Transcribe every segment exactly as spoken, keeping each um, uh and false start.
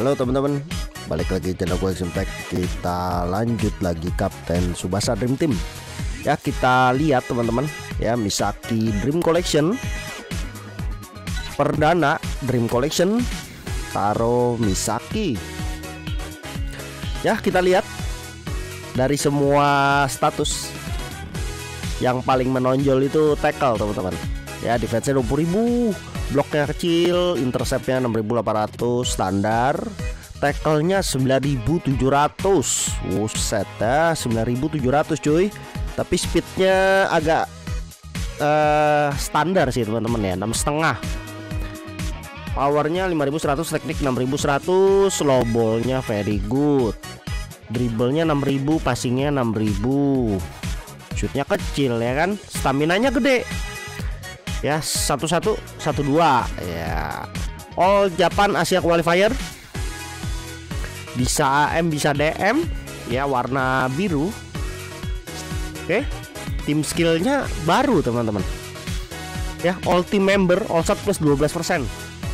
Halo teman-teman, balik lagi channel gue Ximtek. Kita lanjut lagi Kapten Tsubasa Dream Team. Ya, kita lihat teman-teman ya, Misaki Dream Collection perdana Dream Collection Taro Misaki. Ya, kita lihat dari semua status yang paling menonjol itu tackle teman-teman. Ya, defense-nya dua puluh ribu, bloknya kecil, interceptnya enam ribu delapan ratus standar, tackle-nya sembilan ribu tujuh ratus. Wuset ya, sembilan ribu tujuh ratus cuy. Tapi speednya agak uh, standar sih teman-teman ya, enam koma lima. Powernya lima ribu seratus, teknik enam ribu seratus, low ball-nya very good. Dribble-nya enam ribu, passing-nya enam ribu. Shoot-nya kecil ya kan, stamina-nya gede. Ya, satu satu satu dua ya. All Japan Asia Qualifier. Bisa A M, bisa D M. Ya, warna biru. Oke. Tim skillnya baru teman-teman. Ya, all team member, all stat plus dua belas persen.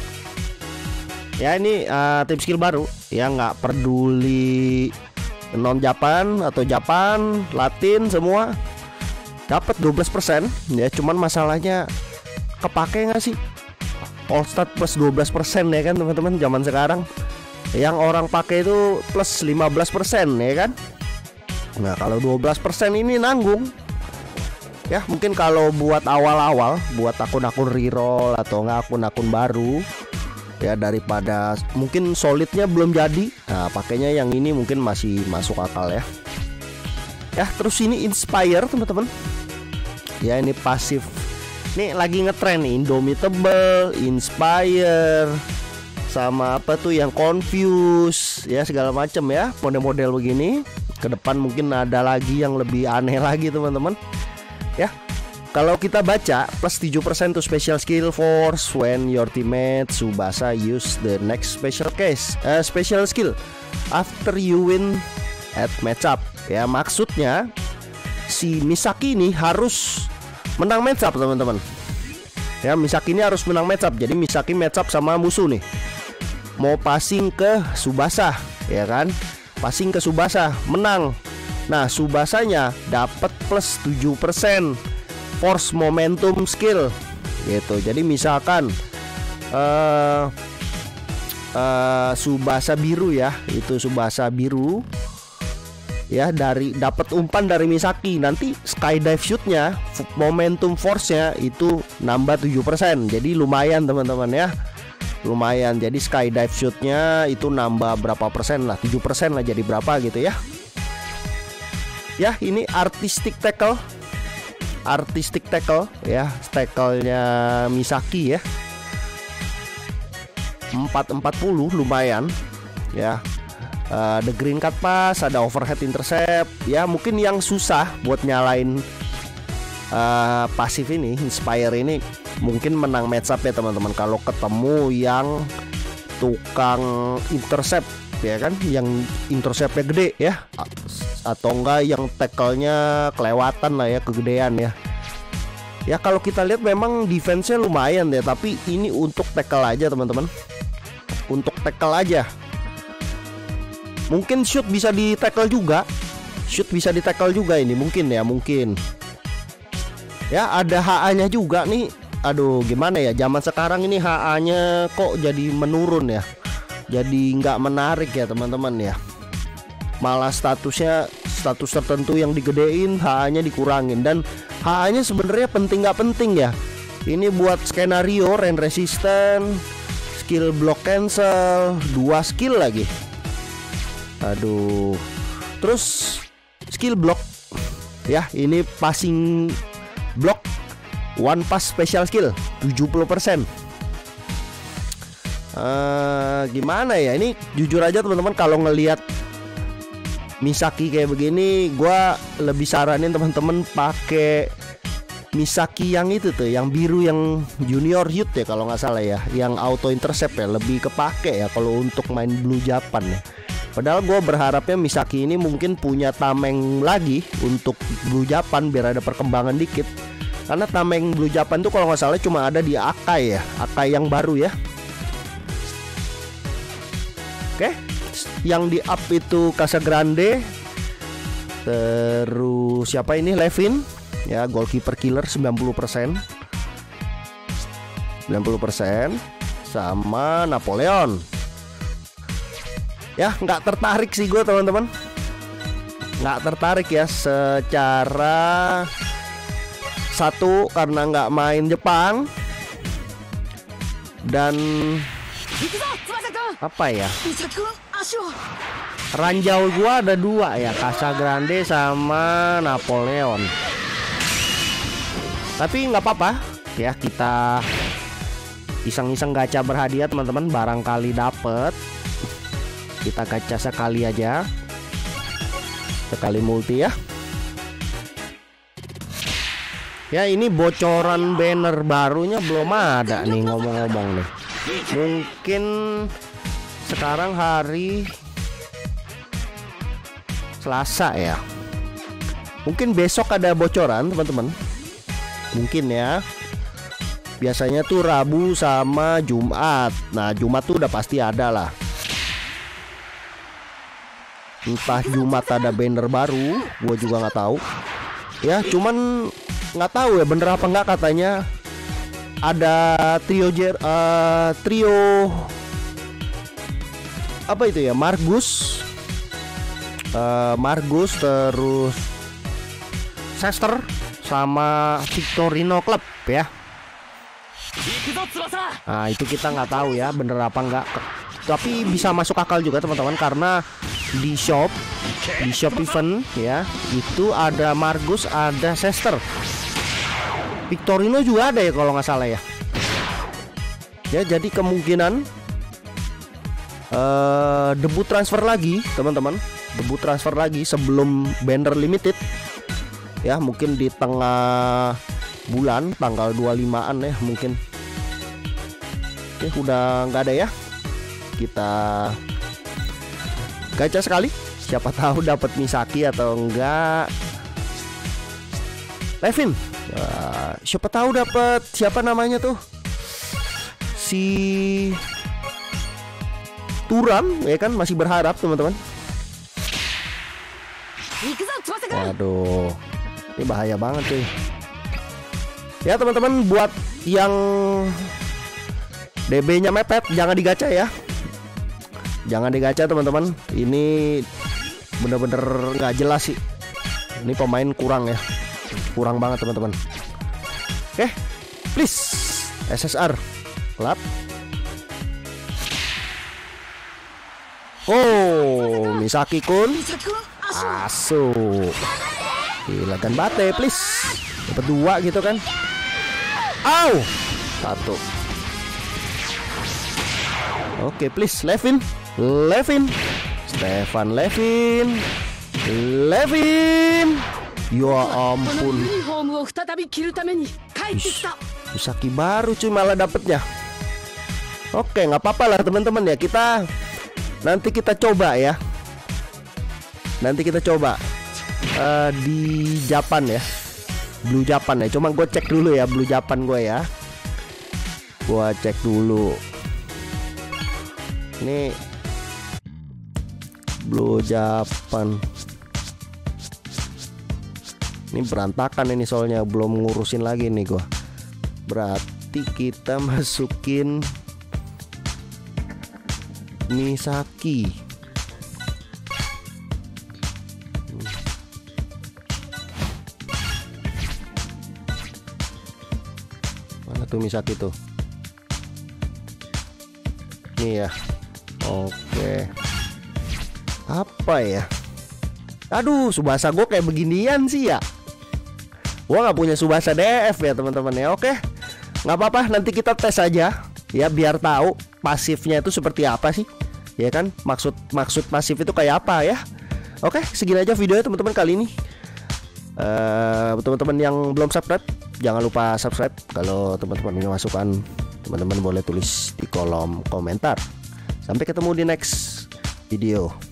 Ya, ini uh, tim skill baru. Ya, nggak peduli non Japan atau Japan, Latin semua dapat dua belas persen. Ya, cuman masalahnya kepake nggak sih all stat plus dua belas persen ya kan teman-teman, zaman sekarang yang orang pakai itu plus lima belas persen ya kan. Nah, kalau dua belas persen ini nanggung ya. Mungkin kalau buat awal-awal, buat akun-akun reroll atau nggak akun-akun baru ya, daripada mungkin solidnya belum jadi, nah pakainya yang ini mungkin masih masuk akal ya. Ya, terus ini Inspire teman-teman ya, ini pasif. Nih lagi ngetren nih, Indomitable, Inspire, sama apa tuh yang Confuse ya, segala macam ya, model-model begini. Ke depan mungkin ada lagi yang lebih aneh lagi teman-teman. Ya, kalau kita baca plus tujuh persen to special skill force when your teammate Tsubasa use the next special case uh, special skill after you win at matchup. Ya, maksudnya si Misaki ini harus menang matchup teman-teman. Ya, Misaki ini harus menang matchup. Jadi Misaki matchup sama musuh nih, mau passing ke Tsubasa ya kan, passing ke Tsubasa menang. Nah, Tsubasanya dapat plus tujuh persen force momentum skill gitu. Jadi misalkan uh, uh, Tsubasa biru ya, itu Tsubasa biru ya, dari dapat umpan dari Misaki, nanti skydive shootnya momentum force-nya itu nambah tujuh persen. Jadi lumayan teman-teman ya, lumayan. Jadi skydive shootnya itu nambah berapa persen lah, tujuh persen lah, jadi berapa gitu ya. Ya, ini artistic tackle, artistic tackle ya, tackle-nya Misaki ya, empat empat puluh, lumayan ya. Uh, the green cut pass, ada overhead intercept. Ya, mungkin yang susah buat nyalain uh, pasif ini, Inspire ini, mungkin menang match up ya teman-teman, kalau ketemu yang tukang intercept ya kan, yang interceptnya gede ya, atau enggak yang tackle-nya kelewatan lah ya, kegedean ya. Ya, kalau kita lihat memang defense-nya lumayan ya, tapi ini untuk tackle aja teman-teman, untuk tackle aja. Mungkin shoot bisa di tackle juga, shoot bisa di tackle juga ini mungkin ya, mungkin. Ya, ada H A-nya juga nih. Aduh, gimana ya, zaman sekarang ini H A-nya kok jadi menurun ya, jadi nggak menarik ya teman-teman ya. Malah statusnya, status tertentu yang digedein, H A-nya dikurangin. Dan H A-nya sebenarnya penting nggak penting ya. Ini buat skenario, rain resistant, skill block cancel, dua skill lagi. Aduh, terus skill block ya, ini passing block one pass special skill tujuh puluh persen. uh, Gimana ya, ini jujur aja teman-teman, kalau ngelihat Misaki kayak begini, gua lebih saranin teman-teman pakai Misaki yang itu tuh, yang biru, yang junior youth ya kalau nggak salah ya, yang auto intercept ya, lebih kepake ya kalau untuk main Blue Japan ya. Padahal gue berharapnya Misaki ini mungkin punya tameng lagi untuk Blue Japan biar ada perkembangan dikit. Karena tameng Blue Japan tuh kalau nggak salah cuma ada di Akai ya, Akai yang baru ya. Oke, yang di up itu Casagrande. Terus siapa ini? Levin. Ya, goalkeeper killer sembilan puluh persen. sembilan puluh persen sama Napoleon. Ya, nggak tertarik sih gue teman-teman. Nggak tertarik ya secara satu karena nggak main Jepang, dan apa ya, ranjau gua ada dua ya, Casagrande sama Napoleon. Tapi nggak apa-apa ya, kita iseng-iseng gacha berhadiah teman-teman, barangkali dapet. Kita gacha sekali aja, sekali multi ya. Ya, ini bocoran banner barunya belum ada nih, ngomong-ngomong nih. Mungkin sekarang hari Selasa ya. Mungkin besok ada bocoran teman-teman. Mungkin ya. Biasanya tuh Rabu sama Jumat. Nah, Jumat tuh udah pasti ada lah. Entah Jumat ada banner baru, gue juga nggak tahu. Ya, cuman nggak tahu ya bener apa nggak, katanya ada trio jer, uh, trio apa itu ya, Margus, uh, Margus terus Sester sama Victorino Club ya. Nah, itu kita nggak tahu ya bener apa nggak, tapi bisa masuk akal juga teman-teman, karena di shop di shop event ya itu ada Margus, ada Sester, Victorino juga ada ya kalau nggak salah ya. Ya, jadi kemungkinan uh, debut transfer lagi teman-teman, debut transfer lagi sebelum banner limited ya, mungkin di tengah bulan tanggal dua puluh limaan ya mungkin. Ya, udah nggak ada ya, kita gacha sekali, siapa tahu dapat Misaki atau enggak Levin. Uh, siapa tahu dapat siapa namanya tuh, si Turam ya kan, masih berharap teman-teman. Waduh, ini bahaya banget cuy. Ya teman-teman, buat yang D B-nya mepet jangan digacha ya. Jangan digacha teman-teman. Ini bener-bener nggak jelas sih. Ini pemain kurang ya. Kurang banget teman-teman. Oke, please S S R lap. Oh, Misaki kun asu. Gila kan bate, please. Dapat dua gitu kan. Au, satu. Oke, please Levin, Levin, Stefan Levin, Levin. Ya ampun. Ish, Misaki baru cuy malah dapetnya. Oke, nggak apa-apa lah teman-teman ya. Kita nanti kita coba ya. Nanti kita coba uh, di Japan ya, Blue Japan ya. Cuma gue cek dulu ya Blue Japan gue ya. Gue cek dulu. Ini Blue Japan. Ini berantakan ini soalnya, belum ngurusin lagi nih gua. Berarti kita masukin Misaki. Mana tuh Misaki tuh? Nih ya. Oke. Apa ya? Aduh, Subasa gue kayak beginian sih ya. Gua nggak punya Subasa D F ya teman-teman ya. Oke, nggak apa-apa, nanti kita tes aja ya biar tahu pasifnya itu seperti apa sih, ya kan? Maksud maksud pasif itu kayak apa ya? Oke, segini aja videonya teman-teman kali ini. Uh, teman-teman yang belum subscribe, jangan lupa subscribe. Kalau teman-teman punya masukan, teman-teman boleh tulis di kolom komentar. Sampai ketemu di next video.